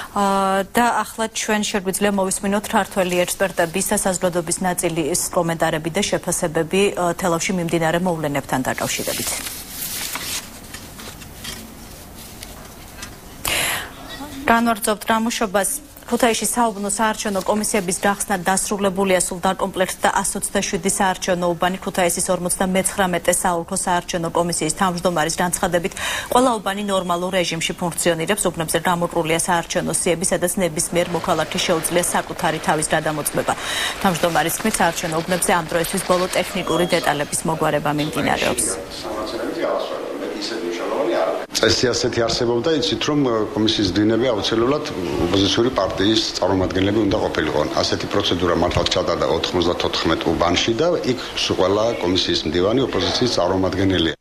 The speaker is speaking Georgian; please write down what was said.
და ახლა ჩვენ შეგვიძლია მოვისმინოთ ქართველი ექსპერტების და საზოგადოების ნაწილის კომენტარები და შეფასებები თელავში მიმდინარე მოვლენებთან დაკავშირებით. განვარძობთ გამოშვებას. ქუთაისის საუბნო საარჩევნო კომისიების გახსნა დასრულებულია სულ დაკომპლექტდა 127 საარჩევნო უბანი. ქუთაისის 59 საოლქო საარჩევნო კომისიის თავმჯდომარის განცხადებით ყველა უბანი ნორმალურ რეჟიმში ფუნქციონირებს. უბნებზე გამოკრულია საარჩევნო სიები, სადაც ნებისმიერ მოქალაქეს შეუძლია საკუთარი თავის გადამოწმება. თავმჯდომარის თქმით, საარჩევნო უბნებზე ამ დროისთვის ბოლო ტექნიკური დეტალების მოგვარება მიმდინარეობს. წესი ასეთი არსებობდა, იცით რომ კომისიის მდივნები აუცილებლად ოპოზიციური პარტიის წარმომადგენლები უნდა ყოფილიყონ. ასეთი პროცედურა მართლაც ჩატარდა 94 უბანში და იქ ყველა კომისიის მდივანი ოპოზიციის წარმომადგენელია.